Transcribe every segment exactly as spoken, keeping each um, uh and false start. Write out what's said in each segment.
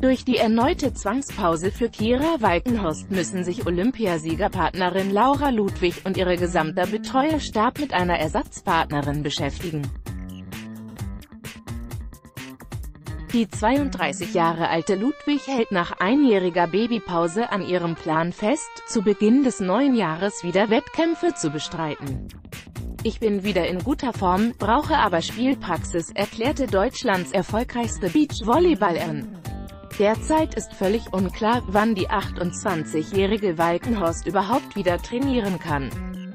Durch die erneute Zwangspause für Kira Walkenhorst müssen sich Olympiasiegerpartnerin Laura Ludwig und ihre gesamter Betreuerstab mit einer Ersatzpartnerin beschäftigen. Die zweiunddreißig Jahre alte Ludwig hält nach einjähriger Babypause an ihrem Plan fest, zu Beginn des neuen Jahres wieder Wettkämpfe zu bestreiten. Ich bin wieder in guter Form, brauche aber Spielpraxis, erklärte Deutschlands erfolgreichste Beachvolleyballerin. Derzeit ist völlig unklar, wann die achtundzwanzigjährige Walkenhorst überhaupt wieder trainieren kann.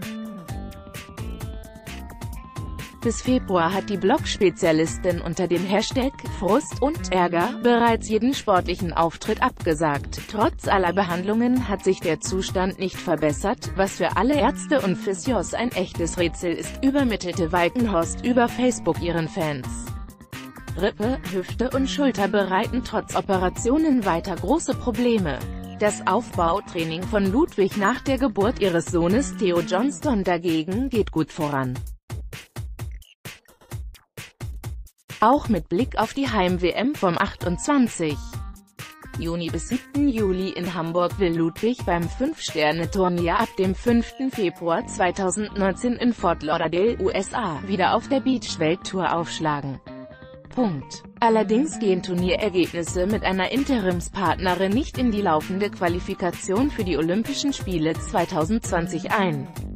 Bis Februar hat die Blog-Spezialistin unter dem Hashtag Frust und Ärger bereits jeden sportlichen Auftritt abgesagt. Trotz aller Behandlungen hat sich der Zustand nicht verbessert, was für alle Ärzte und Physios ein echtes Rätsel ist, übermittelte Walkenhorst über Facebook ihren Fans. Rippe, Hüfte und Schulter bereiten trotz Operationen weiter große Probleme. Das Aufbautraining von Ludwig nach der Geburt ihres Sohnes Theo Johnston dagegen geht gut voran. Auch mit Blick auf die Heim-W M vom achtundzwanzigsten Juni bis siebten Juli in Hamburg will Ludwig beim Fünf-Sterne-Turnier ab dem fünften Februar zweitausendneunzehn in Fort Lauderdale, U S A, wieder auf der Beach-Welttour aufschlagen. Punkt. Allerdings gehen Turnierergebnisse mit einer Interimspartnerin nicht in die laufende Qualifikation für die Olympischen Spiele zweitausendzwanzig ein.